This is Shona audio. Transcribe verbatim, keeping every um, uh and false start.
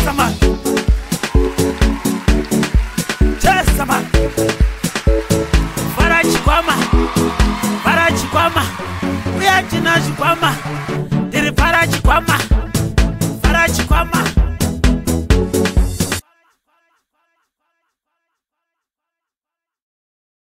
chesa mano, chesa mano. Para de guama, para de guama, uya de nós de guama. Ele para de guama, para de guama.